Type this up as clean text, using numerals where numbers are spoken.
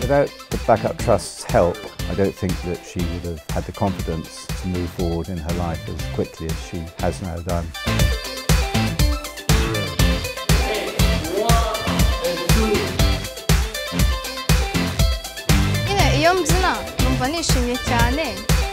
Without the Backup Trust's help, I don't think that she would have had the confidence to move forward in her life as quickly as she has now done. Iyo mbyina numva nishimye cyane